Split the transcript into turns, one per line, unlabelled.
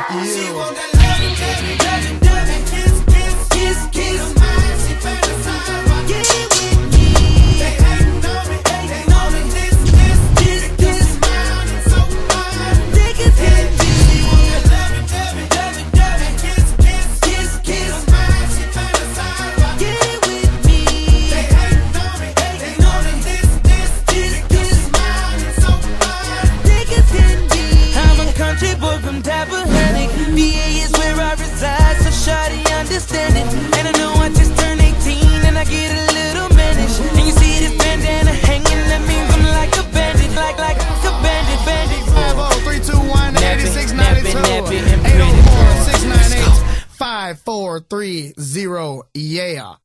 She want that loving, loving, loving, loving, kiss, kiss, kiss, kiss. Mine, she fantasize about get with me. They hating on me, they know me. This, this mine is so fine. Niggas hit me. She want that loving, loving, loving, loving, kiss, kiss, kiss, kiss. Mine, she fantasize about get with me. They hating on me, they know me. This mine is so fine. Niggas hit me. I'm a country boy from Tappahannock. VA is where I reside, so shawty understand it. And I know I just turned 18 and I get a little managed. And you see this bandana hanging, that means I'm like a bandit, like a bandit.
50321 8692 804 698 5430. Yeah.